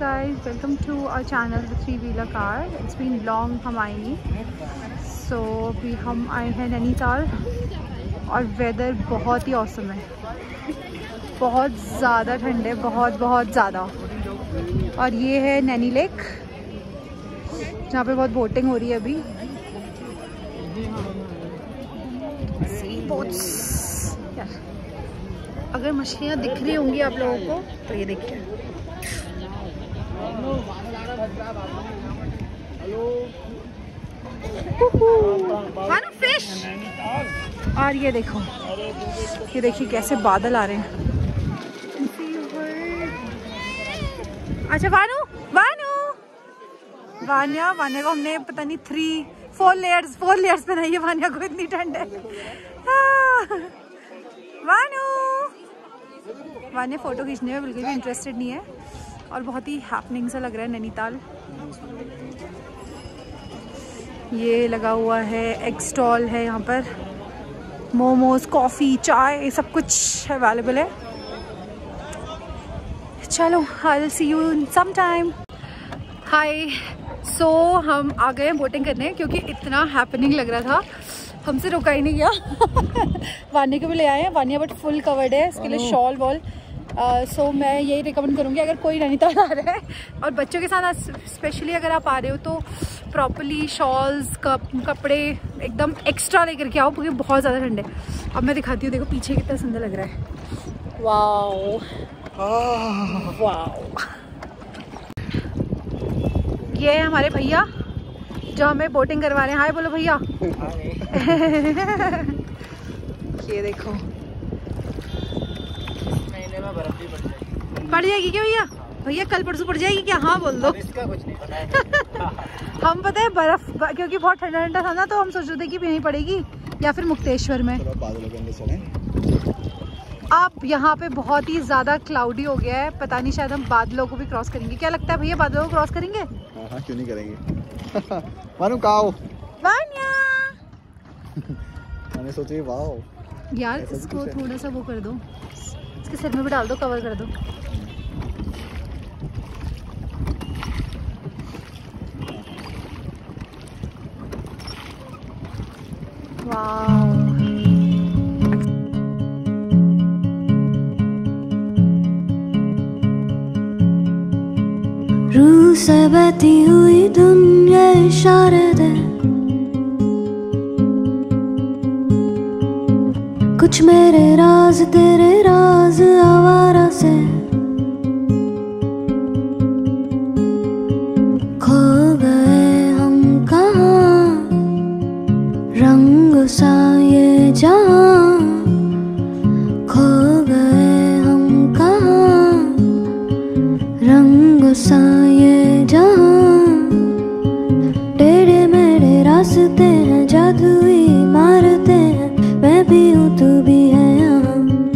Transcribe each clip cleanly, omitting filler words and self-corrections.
guys, welcome to our channel The Three Wheeler Car. It's been long हम आए नहीं, so अभी हम आए हैं नैनीताल और वेदर बहुत ही औसम है, बहुत ज़्यादा ठंड है, बहुत ज़्यादा। और ये है नैनी लेक जहाँ पे बहुत बोटिंग हो रही है अभी। सी बोट्स, अगर मछलियाँ दिख रही होंगी आप लोगों को तो ये देखिए। फिश। और ये देखो, ये देखिए कैसे बादल आ रहे हैं। अच्छा वानू वान्या को हमने पता नहीं 4 लेयर्स बनाई है। वान्या को इतनी ठंड है। वान्या फोटो खींचने में बिल्कुल भी इंटरेस्टेड नहीं है और बहुत ही हैपनिंग सा लग रहा है नैनीताल। ये लगा हुआ है, एग स्टॉल है यहाँ पर, मोमोज, कॉफ़ी, चाय सब कुछ अवेलेबल है। चलो, I will see you in some time. Hi, so हम आ गए हैं बोटिंग करने क्योंकि इतना हैपनिंग लग रहा था, हमसे रुका ही नहीं गया। वान्या को भी ले आए हैं, वान्या बट फुल कवर्ड है, इसके लिए शॉल वॉल। सो मैं यही रिकमेंड करूँगी अगर कोई नैनीताल आ रहा है और बच्चों के साथ स्पेशली अगर आप आ रहे हो तो प्रॉपरली शॉल्स, कपड़े एकदम एक्स्ट्रा लेकर के आओ क्योंकि बहुत ज़्यादा ठंड है। अब मैं दिखाती हूँ, देखो पीछे कितना सुंदर लग रहा है। Wow wow. ये है हमारे भैया जो हमें बोटिंग करवा रहे हैं। हाय बोलो भैया। ये देखो, पड़ जाएगी क्या भैया? भैया कल परसों पड़ जाएगी क्या? हाँ बोल दो। इसका कुछ नहीं पता है। हम पता है बर्फ, क्योंकि बहुत ठंडा था ना, तो हम सोच रहे थे कि यहीं पड़ेगी या फिर मुक्तेश्वर में। अब यहाँ पे बहुत ही ज्यादा क्लाउडी हो गया है, पता नहीं शायद हम बादलों को भी क्रॉस करेंगे। क्या लगता है भैया, बादलों को क्रॉस करेंगे? हाँ, क्यों नहीं करेंगे। मानू काओ वान्या। मैंने सोचा वाओ यार इसको थोड़ा सा वो कर दो, इसके सिर में भी डाल दो, कवर कर दो। वाओ। रूह से बहती हुई दुनिया इशारे दे, कुछ मेरे राज तेरे राज आवारा से। खो गए हम कहाँ, रंग सा ये जहाँ। खो गए हम कहाँ, रंग सा ये जहाँ। टेढ़े मेढ़े रास्ते हैं, जादुई इमारतें हैं, मैं भी हूँ तू भी है यहाँ।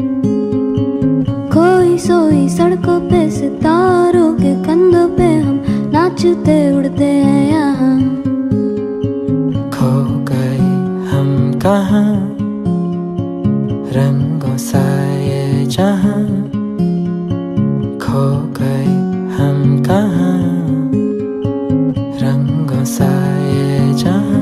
खोई सोई सड़कों पे सितारों के कंधों पे हम नाचते उड़ते हैं यहाँ। खो गए हम कहाँ, रंगों सा ये जहाँ। खो गए हम कहाँ, रंगों सा ये जहाँ।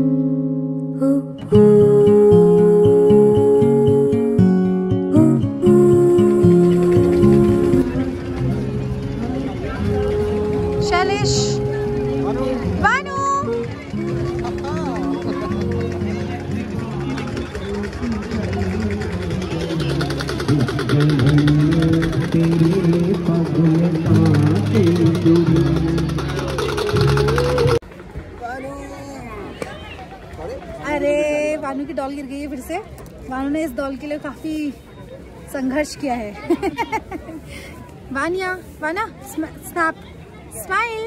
शैलेश, वानू। अरे वानू की डॉल गिर गई है फिर से। वानू ने इस डॉल के लिए काफी संघर्ष किया है। वाना स्नैप स्माइल।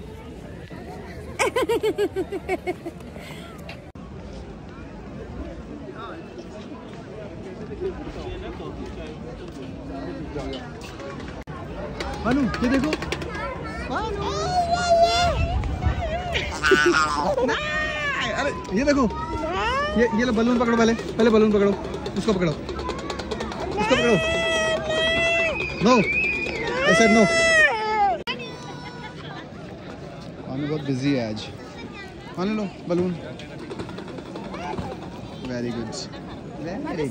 मानू ये देखो, अरे ये देखो, ये लो बलून पकड़ो, पहले बलून पकड़ो, उसको पकड़ो, no, I said no। Busy है आज। मान लो balloon. Very good, very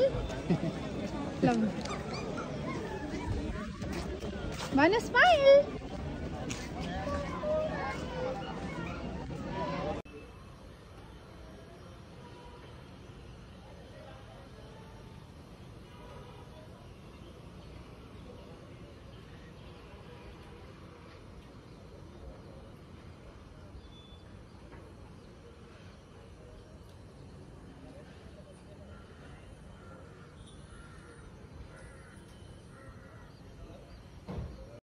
good. Wanna smile?